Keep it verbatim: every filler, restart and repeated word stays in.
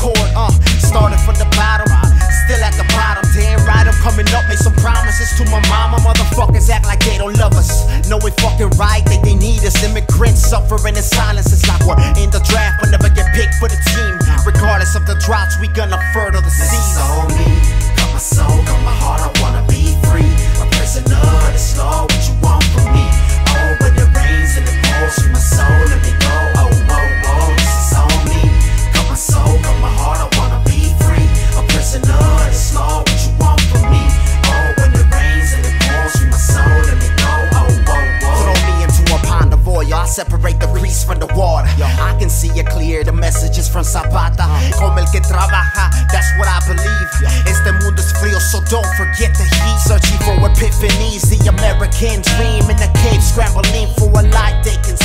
court, uh started from the bottom, still at the bottom. Damn right, I'm coming up, made some promises to my mama. Motherfuckers act like they don't love us. No, we fucking right, they, they need us. Immigrants suffering in silence. It's like we're in the draft but never get picked for the team. Regardless of the droughts, we gonna fertile the seeds. This is all me, got my soul, got my heart, I wanna be free. A prisoner of this law, what you want from me? Oh, when it rains and it pours through my soul, let me go. Oh, whoa, whoa, this is all me, got my soul, got my heart, I wanna be free. A prisoner of this law, what you want from me? Oh, when it rains and it pours through my soul, let me go. Oh, whoa, whoa. Throw me into a pond of oil, I separate the grease from the water. I can see it clear, the messages from Zapata. Como el que trabaja, that's what I believe. Este mundo es frío, so don't forget the heat. Searching for epiphanies, the American dream. In the cave, scrambling for a light they can